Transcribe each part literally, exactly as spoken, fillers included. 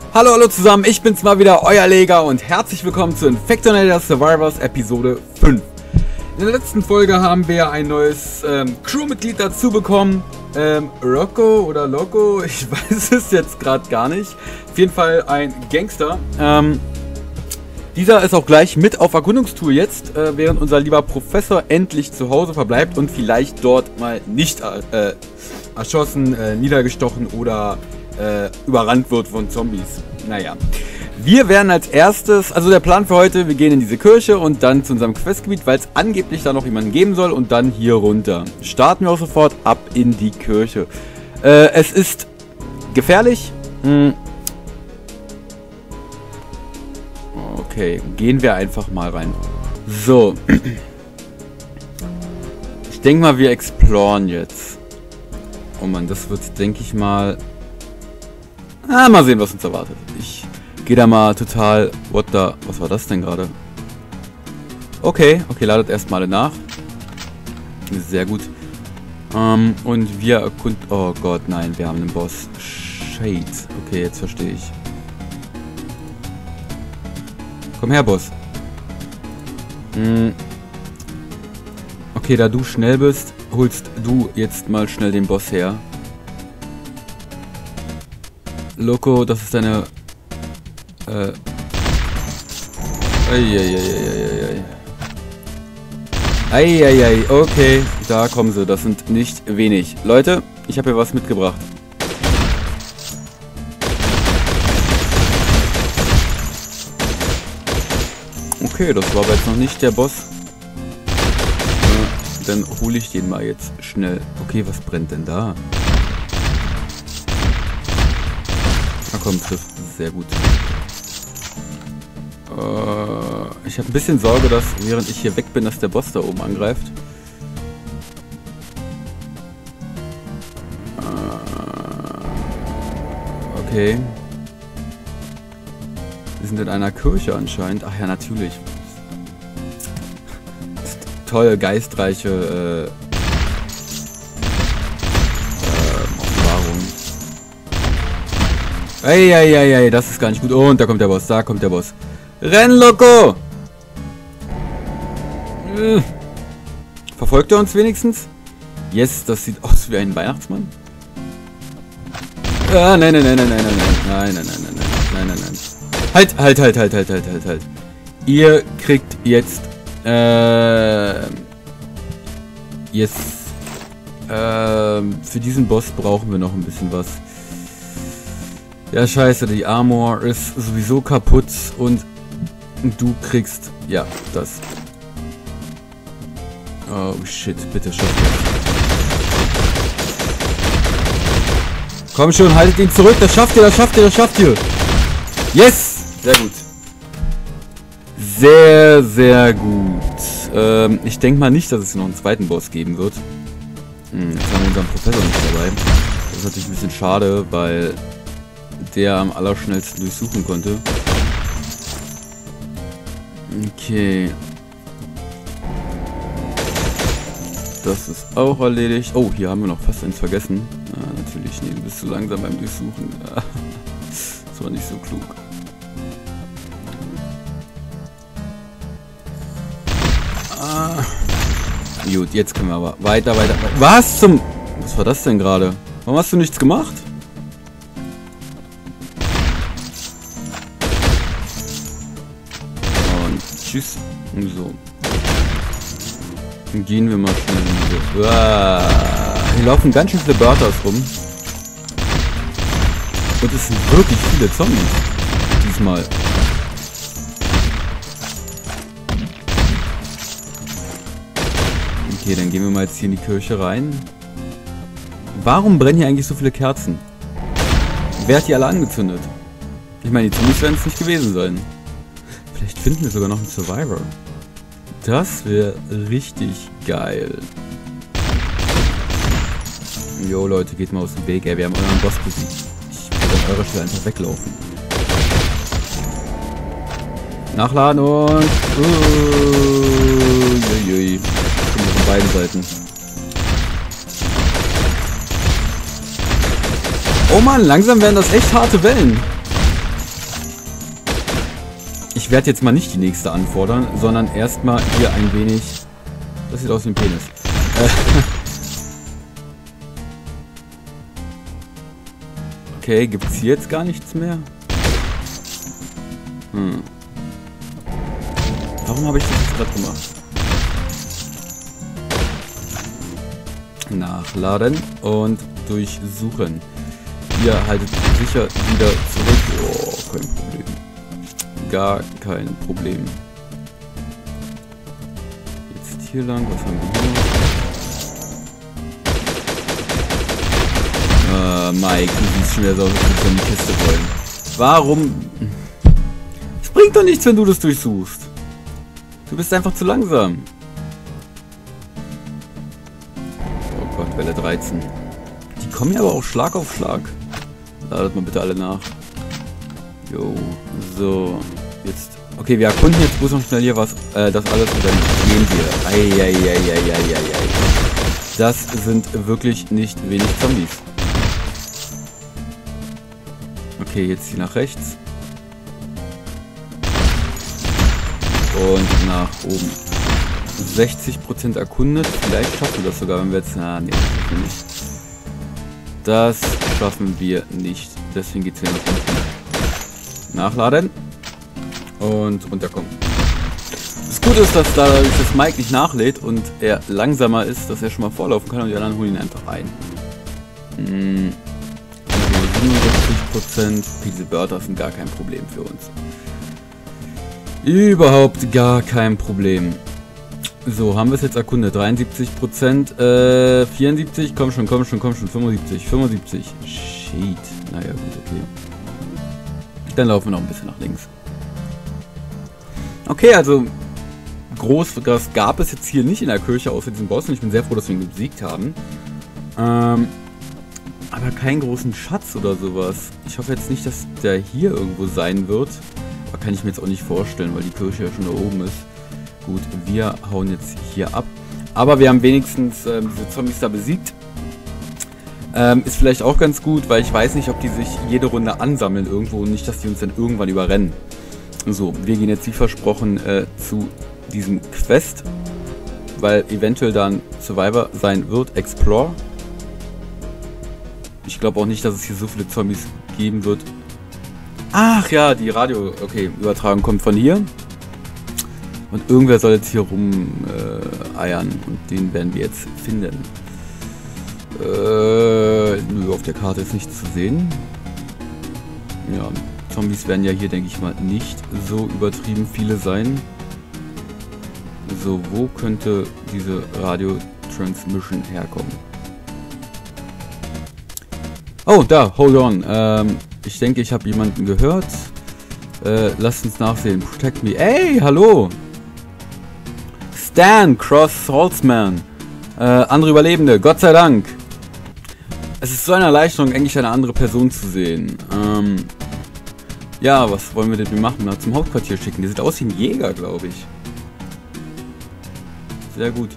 Hallo, hallo zusammen, ich bin's mal wieder, euer Lega und herzlich willkommen zu Infectonator Survivors Episode fünf. In der letzten Folge haben wir ein neues ähm, Crewmitglied dazu bekommen. Ähm, Rocco oder Loco, ich weiß es jetzt gerade gar nicht. Auf jeden Fall ein Gangster. Ähm, dieser ist auch gleich mit auf Erkundungstour jetzt, äh, während unser lieber Professor endlich zu Hause verbleibt und vielleicht dort mal nicht äh, erschossen, äh, niedergestochen oder äh, überrannt wird von Zombies. Naja. Wir werden als erstes, also der Plan für heute, wir gehen in diese Kirche und dann zu unserem Questgebiet, weil es angeblich da noch jemanden geben soll und dann hier runter. Starten wir auch sofort ab in die Kirche. Äh, es ist gefährlich. Hm. Okay, gehen wir einfach mal rein. So. Ich denke mal, wir exploren jetzt. Oh Mann, das wird, denke ich mal... Ah, mal sehen, was uns erwartet. Ich gehe da mal total... What the... Was war das denn gerade? Okay, okay, ladet erstmal nach. Sehr gut. Ähm, und wir erkunden... Oh Gott, nein, wir haben einen Boss. Shade. Okay, jetzt verstehe ich. Komm her, Boss. Hm. Okay, da du schnell bist, holst du jetzt mal schnell den Boss her. Loco, das ist deine... Äh... Eieieiei. Eieiei, okay. Da kommen sie. Das sind nicht wenig. Leute, ich habe hier was mitgebracht. Okay, das war aber jetzt noch nicht der Boss. Äh, dann hole ich den mal jetzt schnell. Okay, was brennt denn da? Na komm, trifft. Sehr gut. Äh, ich habe ein bisschen Sorge, dass während ich hier weg bin, dass der Boss da oben angreift. Äh, okay. Wir sind in einer Kirche anscheinend. Ach ja, natürlich. Tolle, geistreiche äh, äh, Offenbarung. Eieiei, das ist gar nicht gut. Oh, und da kommt der Boss, da kommt der Boss. Renn, Loco! Hm. Verfolgt er uns wenigstens? Yes, das sieht aus wie ein Weihnachtsmann. Ah, nein, nein, nein, nein, nein, nein, nein, nein, nein, nein, nein, nein, nein, nein. Halt, halt, halt, halt, halt, halt, halt, halt. Ihr kriegt jetzt, äh, yes, äh, für diesen Boss brauchen wir noch ein bisschen was. Ja, scheiße, die Armor ist sowieso kaputt und du kriegst, ja, das. Oh, shit, bitte schaff das. Komm schon, haltet ihn zurück, das schafft ihr, das schafft ihr, das schafft ihr. Yes! Sehr gut. Sehr, sehr gut. Ähm, ich denke mal nicht, dass es noch einen zweiten Boss geben wird. Hm, jetzt haben wir unseren Professor nicht dabei. Das ist natürlich ein bisschen schade, weil der am allerschnellsten durchsuchen konnte. Okay. Das ist auch erledigt. Oh, hier haben wir noch fast eins vergessen. Ah, natürlich, nee, du bist zu langsam beim Durchsuchen. Das war nicht so klug. Ah. Gut, jetzt können wir aber weiter, weiter, weiter. Was zum... Was war das denn gerade? Warum hast du nichts gemacht? Und tschüss. So. Dann gehen wir mal schnell. So. Ah. Hier laufen ganz schön viele Burters rum. Und es sind wirklich viele Zombies. Diesmal. Okay, dann gehen wir mal jetzt hier in die Kirche rein. Warum brennen hier eigentlich so viele Kerzen? Wer hat die alle angezündet? Ich meine, die Zombies werden es nicht gewesen sein. Vielleicht finden wir sogar noch einen Survivor. Das wäre richtig geil. Jo Leute, geht mal aus dem Weg, ey. Wir haben euren Boss besiegt. Ich würde an eurer Stelle einfach weglaufen. Nachladen und... Uiuiui. Von beiden Seiten. Oh Mann, langsam werden das echt harte Wellen. ich werde jetzt mal nicht die nächste anfordern, sondern erstmal hier ein wenig... Das sieht aus wie ein Penis. Äh, okay, gibt es hier jetzt gar nichts mehr? Hm. Warum habe ich das jetzt gerade gemacht? Nachladen und durchsuchen. Ihr haltet sicher wieder zurück. Oh, kein Problem. Gar kein Problem. Jetzt hier lang. Was haben wir hier? Äh, Mike, du siehst schon wieder so aus, als würdest du in die Kiste wollen. Warum? Es bringt doch nichts, wenn du das durchsuchst. Du bist einfach zu langsam. Oh Gott, Welle dreizehn. Die kommen ja aber auch Schlag auf Schlag. Ladet mal bitte alle nach. Jo, so. Jetzt. Okay, wir erkunden jetzt bloß noch schnell hier was, äh, das alles und dann gehen wir. Eieieiei. Das sind wirklich nicht wenig Zombies. Okay, jetzt hier nach rechts. Und nach oben. sechzig Prozent erkundet. Vielleicht schaffen wir das sogar, wenn wir jetzt... Na, nee, das schaffen wir nicht. Das schaffen wir nicht. Deswegen geht es hier nach unten. Nachladen. Und runterkommen. Das Gute ist, dass dadurch das Mike nicht nachlädt und er langsamer ist, dass er schon mal vorlaufen kann und die anderen holen ihn einfach ein. Hm. siebenundsechzig Prozent Pixelbörter sind gar kein Problem für uns. Überhaupt gar kein Problem. So, haben wir es jetzt erkundet. dreiundsiebzig Prozent, äh, vierundsiebzig, komm schon, komm schon, komm schon, fünfundsiebzig, fünfundsiebzig. Shit. Naja, gut, okay. Dann laufen wir noch ein bisschen nach links. Okay, also groß, das gab es jetzt hier nicht in der Kirche, außer diesem Boss. Und ich bin sehr froh, dass wir ihn besiegt haben. Ähm, aber keinen großen Schatz oder sowas. Ich hoffe jetzt nicht, dass der hier irgendwo sein wird. Aber kann ich mir jetzt auch nicht vorstellen, weil die Kirche ja schon da oben ist. Gut, wir hauen jetzt hier ab. Aber wir haben wenigstens ähm, diese Zombies da besiegt. Ähm, ist vielleicht auch ganz gut, weil ich weiß nicht, ob die sich jede Runde ansammeln irgendwo und nicht, dass die uns dann irgendwann überrennen. So, wir gehen jetzt wie versprochen äh, zu diesem Quest, weil eventuell dann Survivor sein wird. Explore. Ich glaube auch nicht, dass es hier so viele Zombies geben wird. Ach ja, die Radio, okay, Übertragung kommt von hier. Und irgendwer soll jetzt hier rum äh, eiern und den werden wir jetzt finden. Äh, nö, auf der Karte ist nichts zu sehen. Ja, Zombies werden ja hier, denke ich mal, nicht so übertrieben viele sein. So, wo könnte diese Radio-Transmission herkommen? Oh, da, hold on. Ähm, ich denke, ich habe jemanden gehört. Äh, lasst uns nachsehen. Protect me. Ey, hallo! Stan, Cross Saltzman. Äh, andere Überlebende, Gott sei Dank. Es ist so eine Erleichterung, endlich eine andere Person zu sehen. Ähm, ja, was wollen wir denn machen? Na, zum Hauptquartier schicken. Der sieht aus wie ein Jäger, glaube ich. Sehr gut.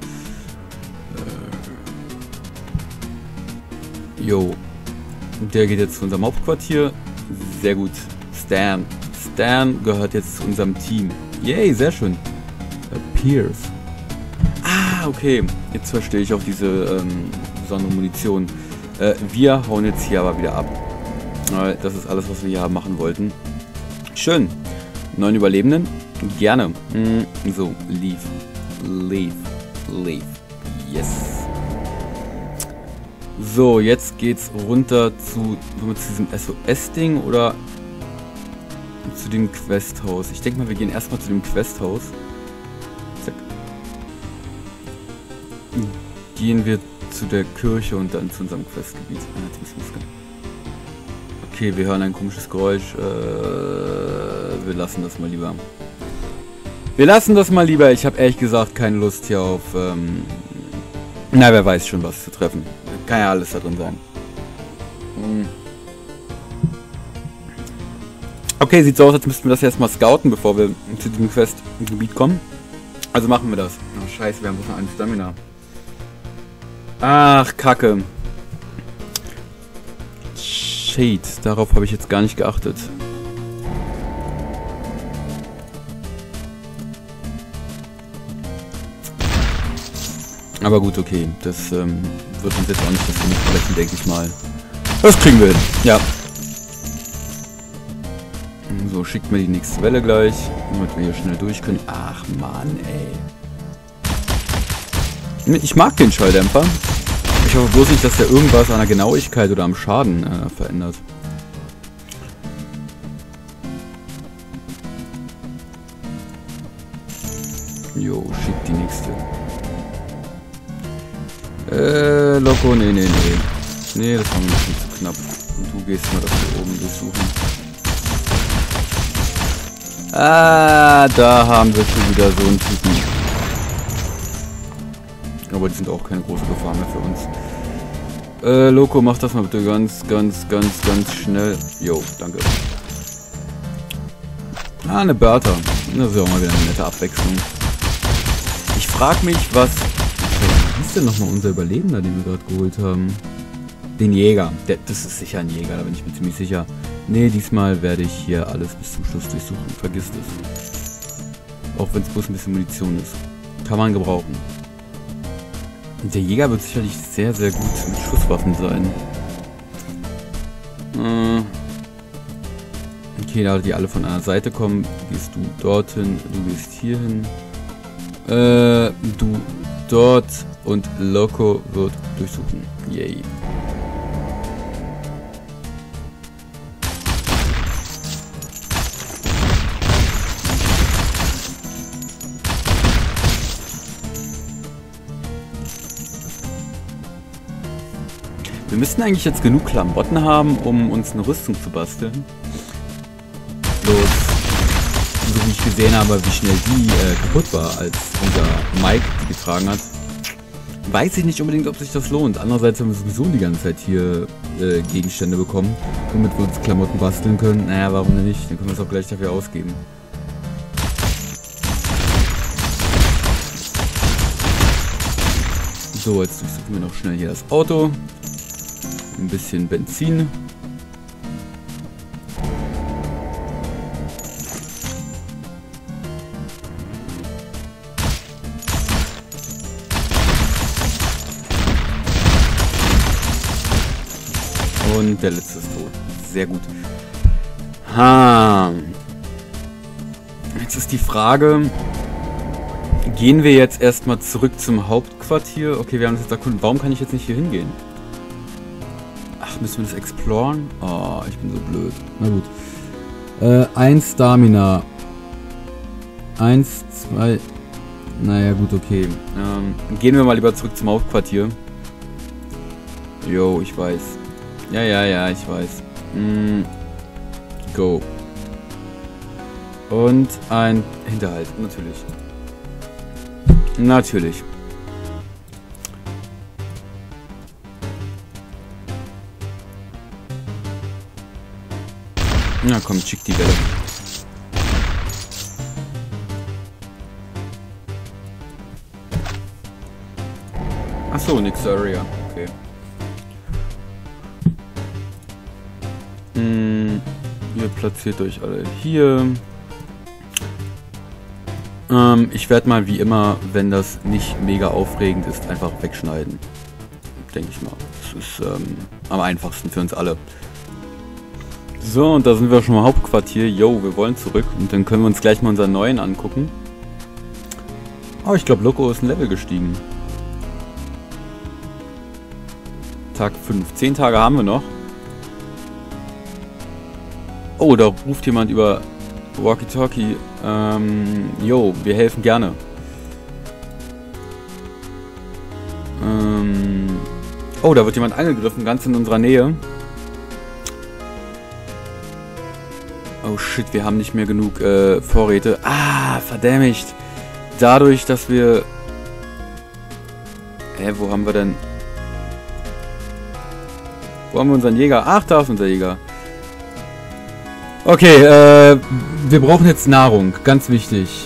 Äh, jo. Der geht jetzt zu unserem Hauptquartier. Sehr gut. Stan. Stan gehört jetzt zu unserem Team. Yay, sehr schön. Pierce. Ah, okay. Jetzt verstehe ich auch diese ähm, besondere Munition. Äh, wir hauen jetzt hier aber wieder ab. Äh, das ist alles, was wir hier machen wollten. Schön. Neun Überlebenden. Gerne. Mm, so, leave. Leave. Leave. Yes. So, jetzt geht's runter zu, zu diesem S O S-Ding oder zu dem Questhaus. Ich denke mal, wir gehen erstmal zu dem Questhaus. Zack. Gehen wir zu der Kirche und dann zu unserem Questgebiet. Okay, wir hören ein komisches Geräusch. Äh, wir lassen das mal lieber. Wir lassen das mal lieber. Ich habe ehrlich gesagt keine Lust hier auf... Ähm, na, wer weiß schon, was zu treffen. Kann ja alles da drin sein. Hm. Okay, sieht so aus, als müssten wir das erstmal scouten, bevor wir zu diesem Questgebiet kommen. Also machen wir das. Oh, scheiße, wir haben bloß noch einen Stamina. Ach, Kacke. Shit, darauf habe ich jetzt gar nicht geachtet. Aber gut, okay. Das ähm, wird uns jetzt auch nicht das Genick brechen, denke ich mal. Das kriegen wir hin. Ja. So, schickt mir die nächste Welle gleich, damit wir hier schnell durch können. Ach Mann, ey. Ich mag den Schalldämpfer. Ich hoffe bloß nicht, dass der irgendwas an der Genauigkeit oder am Schaden äh, verändert. Jo, schickt die nächste. Äh, Loco, nee, nee, nee. Nee, das war mir ein bisschen zu knapp. Und du gehst mal das hier oben durchsuchen. Ah, da haben wir schon wieder so einen Typen. Aber die sind auch keine große Gefahr mehr für uns. Äh, Loco, mach das mal bitte ganz, ganz, ganz, ganz schnell. Jo, danke. Ah, eine Bertha. Das ist ja auch mal wieder eine nette Abwechslung. Ich frag mich, was... Was ist denn nochmal unser Überlebender, den wir gerade geholt haben? Den Jäger. Der, das ist sicher ein Jäger, da bin ich mir ziemlich sicher. Nee, diesmal werde ich hier alles bis zum Schluss durchsuchen. Vergiss das. Auch wenn es bloß ein bisschen Munition ist. Kann man gebrauchen. Und der Jäger wird sicherlich sehr, sehr gut mit Schusswaffen sein. Äh okay, da die alle von einer Seite kommen, gehst du dorthin, du gehst hier hin. Äh, du dort und Loco wird durchsuchen. Yay. Wir müssten eigentlich jetzt genug Klamotten haben, um uns eine Rüstung zu basteln. Bloß, so wie ich gesehen habe, wie schnell die äh, kaputt war, als unser Mike die getragen hat, weiß ich nicht unbedingt, ob sich das lohnt. Andererseits haben wir sowieso die ganze Zeit hier äh, Gegenstände bekommen, womit wir uns Klamotten basteln können. Naja, warum denn nicht? Dann können wir es auch gleich dafür ausgeben. So, jetzt durchsuchen wir noch schnell hier das Auto. Ein bisschen Benzin. Und der letzte ist tot. Sehr gut. Ha. Jetzt ist die Frage, gehen wir jetzt erstmal zurück zum Hauptquartier? Okay, wir haben das jetzt erkundet. Warum kann ich jetzt nicht hier hingehen? Ach, müssen wir das exploren? Oh, ich bin so blöd. Na gut. Äh, ein Stamina. Eins, zwei... Naja, gut, okay. Ähm, gehen wir mal lieber zurück zum Hauptquartier. Jo, ich weiß. Ja, ja, ja, ich weiß. Mm, go. Und ein Hinterhalt, natürlich. Natürlich. Na komm, schick die Welle. Achso, nix Area. Okay. Hm, ihr platziert euch alle hier. Ähm, ich werde mal wie immer, wenn das nicht mega aufregend ist, einfach wegschneiden. Denke ich mal. Das ist ähm, am einfachsten für uns alle. So, und da sind wir schon mal Hauptquartier. Yo, wir wollen zurück. Und dann können wir uns gleich mal unseren neuen angucken. Oh, ich glaube, Loco ist ein Level gestiegen. Tag fünf. Zehn Tage haben wir noch. Oh, da ruft jemand über Walkie-Talkie. Ähm, yo, wir helfen gerne. Ähm, oh, da wird jemand angegriffen, ganz in unserer Nähe. Oh shit, wir haben nicht mehr genug äh, Vorräte. Ah, verdammt. Dadurch, dass wir... Hä, wo haben wir denn... Wo haben wir unseren Jäger? Ach, da ist unser Jäger. Okay, äh, wir brauchen jetzt Nahrung. Ganz wichtig.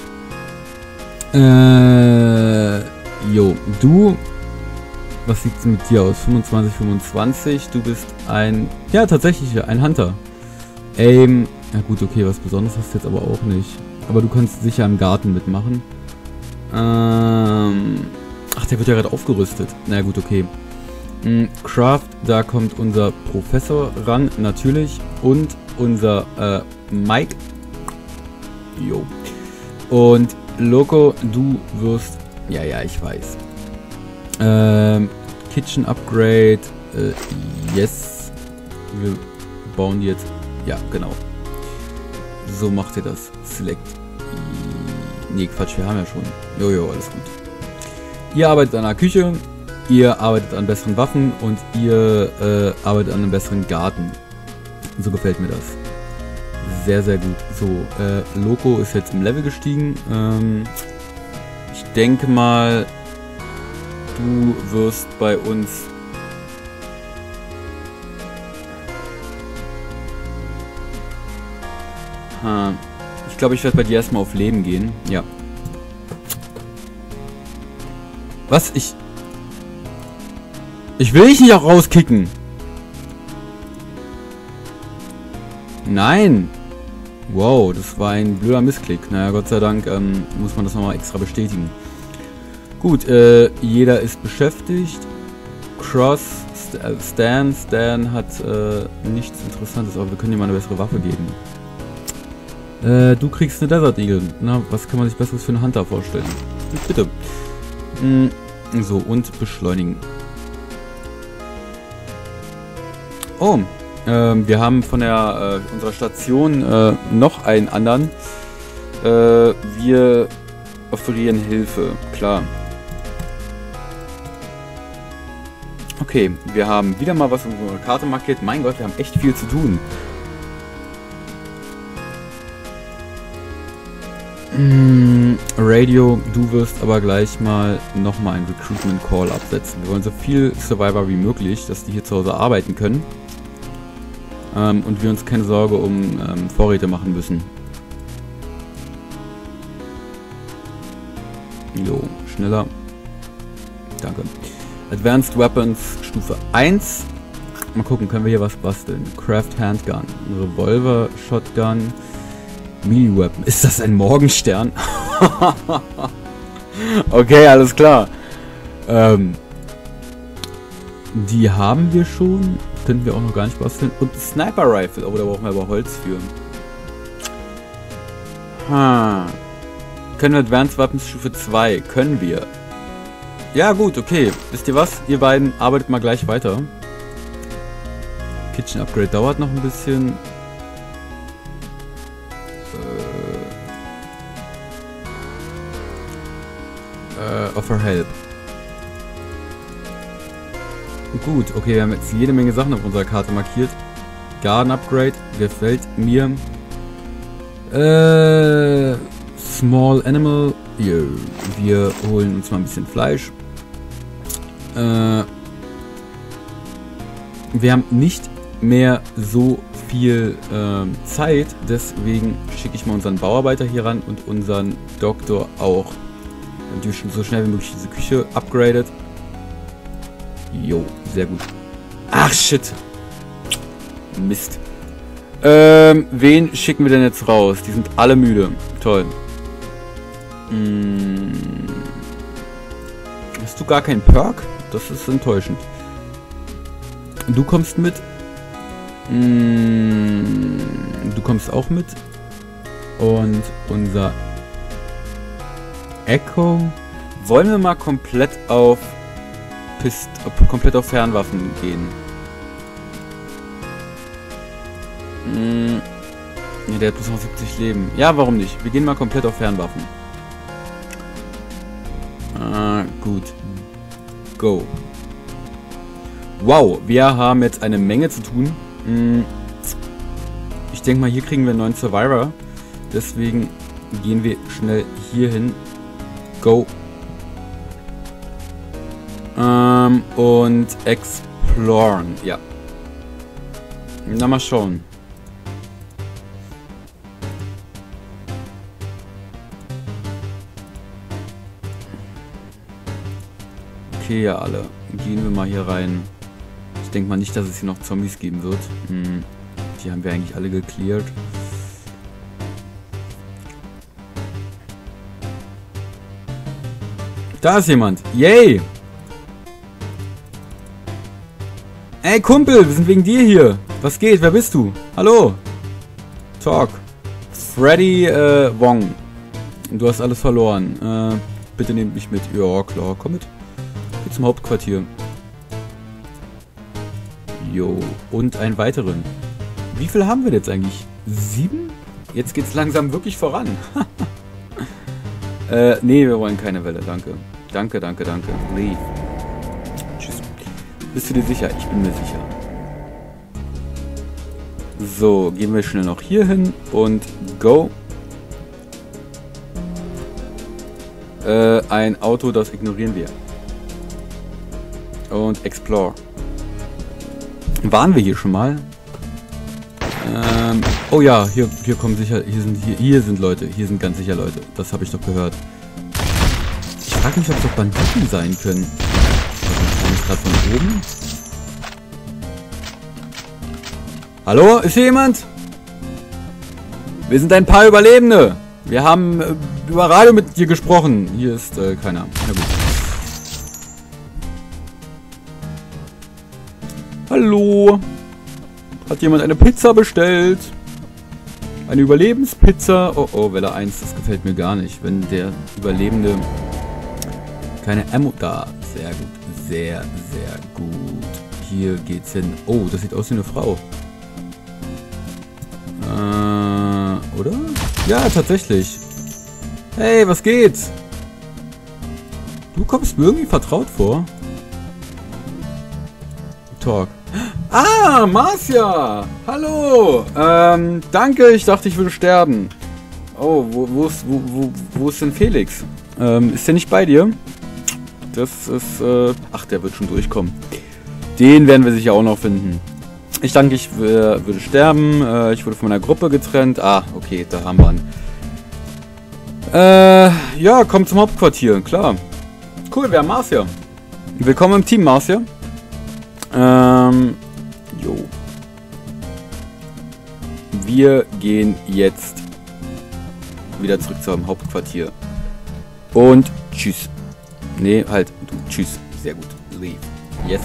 Äh, jo, du... Was sieht es mit dir aus? fünfundzwanzig, fünfundzwanzig. Du bist ein... Ja, tatsächlich, ein Hunter. Aim... Ja gut, okay, was Besonderes hast du jetzt aber auch nicht. Aber du kannst sicher im Garten mitmachen. Ähm, Ach, der wird ja gerade aufgerüstet. Na gut, okay. Mhm, Craft, da kommt unser Professor ran, natürlich. Und unser äh, Mike. Jo. Und Loco, du wirst... Ja, ja, ich weiß. Ähm, Kitchen Upgrade. Äh, yes. Wir bauen die jetzt... Ja, genau. So macht ihr das. Select. Nee, Quatsch, wir haben ja schon. Jojo, alles gut. Ihr arbeitet an der Küche, ihr arbeitet an besseren Waffen und ihr äh, arbeitet an einem besseren Garten. So gefällt mir das. Sehr, sehr gut. So, äh, Loco ist jetzt im Level gestiegen. Ähm, ich denke mal, du wirst bei uns... Ha. Ich glaube, ich werde bei dir erstmal auf Leben gehen. Ja. Was? Ich... Ich will dich nicht auch rauskicken. Nein. Wow, das war ein blöder Missklick. Naja, Gott sei Dank ähm, muss man das nochmal extra bestätigen. Gut, äh, jeder ist beschäftigt. Cross, St äh, Stan. Stan hat äh, nichts Interessantes, aber wir können ihm mal eine bessere Waffe geben. Äh, du kriegst eine Desert Eagle. Na, was kann man sich besseres für einen Hunter vorstellen? Bitte. Hm, so, und beschleunigen. Oh, ähm, wir haben von der äh, unserer Station äh, noch einen anderen. Äh, wir offerieren Hilfe, klar. Okay, wir haben wieder mal was auf unserer Karte markiert. Mein Gott, wir haben echt viel zu tun. Mm, Radio, du wirst aber gleich mal nochmal ein Recruitment Call absetzen. Wir wollen so viel Survivor wie möglich, dass die hier zu Hause arbeiten können. Ähm, und wir uns keine Sorge um ähm, Vorräte machen müssen. Jo, schneller. Danke. Advanced Weapons Stufe eins. Mal gucken, können wir hier was basteln. Craft Handgun, Revolver, Shotgun, Melee Weapon. Ist das ein Morgenstern? Okay, alles klar. Ähm, die haben wir schon. Könnten wir auch noch gar nicht basteln. Und Sniper Rifle. Oh, da brauchen wir aber Holz für. Ha. Können wir Advanced Weapons Stufe zwei? Können wir. Ja gut, okay. Wisst ihr was? Ihr beiden arbeitet mal gleich weiter. Kitchen Upgrade dauert noch ein bisschen. Äh, äh, offer Help. Gut, okay, wir haben jetzt jede Menge Sachen auf unserer Karte markiert. Garden Upgrade, gefällt mir. Äh, Small Animal. Yo. Wir holen uns mal ein bisschen Fleisch. Äh, wir haben nicht mehr so viel äh, Zeit, deswegen schicke ich mal unseren Bauarbeiter hier ran und unseren Doktor auch. Damit wir so schnell wie möglich diese Küche upgradet. Jo, sehr gut. Ach, shit. Mist. Ähm, wen schicken wir denn jetzt raus? Die sind alle müde. Toll. Hm. Hast du gar keinen Perk? Das ist enttäuschend. Du kommst mit. Hm. Du kommst auch mit. Und unser Echo. Wollen wir mal komplett auf Pist komplett auf Fernwaffen gehen? Hm. Ja, der hat bloß noch siebzig Leben. Ja, warum nicht? Wir gehen mal komplett auf Fernwaffen. Ah, gut. Go. Wow, wir haben jetzt eine Menge zu tun. Hm. Ich denke mal, hier kriegen wir einen neuen Survivor. Deswegen gehen wir schnell hier hin. Go. Ähm, und exploren. Ja. Na, mal schauen. Okay, ja, alle. Gehen wir mal hier rein. Ich denke mal nicht, dass es hier noch Zombies geben wird. Hm. Die haben wir eigentlich alle gecleared. Da ist jemand. Yay! Ey, Kumpel, wir sind wegen dir hier. Was geht? Wer bist du? Hallo. Talk. Freddy äh, Wong. Du hast alles verloren. Äh, bitte nehmt mich mit. Ja, klar, komm mit. Geh zum Hauptquartier. Jo, und einen weiteren. Wie viel haben wir jetzt eigentlich? Sieben? Jetzt geht's langsam wirklich voran. äh, nee, wir wollen keine Welle, danke. Danke, danke, danke. Leave. Tschüss. Bist du dir sicher? Ich bin mir sicher. So, gehen wir schnell noch hier hin und go. Äh, ein Auto, das ignorieren wir. Und explore. Waren wir hier schon mal? Ähm, oh ja, hier, hier kommen sicher, hier sind, hier, hier sind Leute, hier sind ganz sicher Leute. Das habe ich doch gehört. Ich frage mich, ob es doch Banditen sein können. Also, gerade von oben. Hallo, ist hier jemand? Wir sind ein paar Überlebende. Wir haben äh, über Radio mit dir gesprochen. Hier ist äh, keiner. Na gut. Hallo. Hat jemand eine Pizza bestellt? Eine Überlebenspizza? Oh oh, Welle eins, das gefällt mir gar nicht. Wenn der Überlebende keine Ammo... Da, sehr gut. Sehr, sehr gut. Hier geht's hin. Oh, das sieht aus wie eine Frau. Äh, oder? Ja, tatsächlich. Hey, was geht? Du kommst mir irgendwie vertraut vor. Talk. Ah, Marcia! Hallo! Ähm, danke, ich dachte, ich würde sterben. Oh, wo, wo, ist, wo, wo, wo ist denn Felix? Ähm, ist der nicht bei dir? Das ist, äh... Ach, der wird schon durchkommen. Den werden wir sicher auch noch finden. Ich danke, ich äh, würde sterben. Äh, ich wurde von meiner Gruppe getrennt. Ah, okay, da haben wir ihn. Äh, ja, komm zum Hauptquartier, klar. Cool, wir haben Marcia. Willkommen im Team, Marcia. Ähm, jo. Wir gehen jetzt wieder zurück zum Hauptquartier. Und tschüss. Nee, halt, du, tschüss. Sehr gut. Leave. Yes.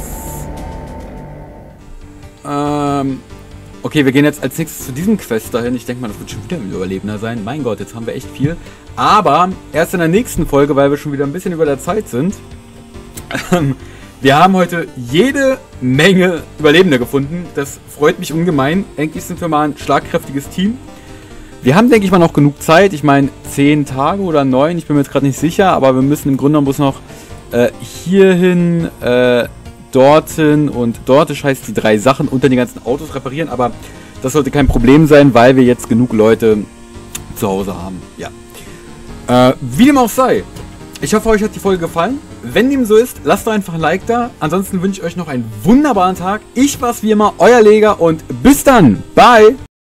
Ähm, okay, wir gehen jetzt als nächstes zu diesem Quest dahin. Ich denke mal, das wird schon wieder ein Überlebender sein. Mein Gott, jetzt haben wir echt viel. Aber erst in der nächsten Folge, weil wir schon wieder ein bisschen über der Zeit sind. Ähm, Wir haben heute jede Menge Überlebende gefunden. Das freut mich ungemein. Endlich sind wir mal ein schlagkräftiges Team. Wir haben, denke ich mal, noch genug Zeit. Ich meine, zehn Tage oder neun. Ich bin mir jetzt gerade nicht sicher. Aber wir müssen im Grunde genommen bloß noch äh, hierhin, äh, dorthin und dort. Das heißt, die drei Sachen unter den ganzen Autos reparieren. Aber das sollte kein Problem sein, weil wir jetzt genug Leute zu Hause haben. Ja. Äh, wie dem auch sei. Ich hoffe, euch hat die Folge gefallen. Wenn dem so ist, lasst doch einfach ein Like da. Ansonsten wünsche ich euch noch einen wunderbaren Tag. Ich war's wie immer, euer Leger und bis dann. Bye.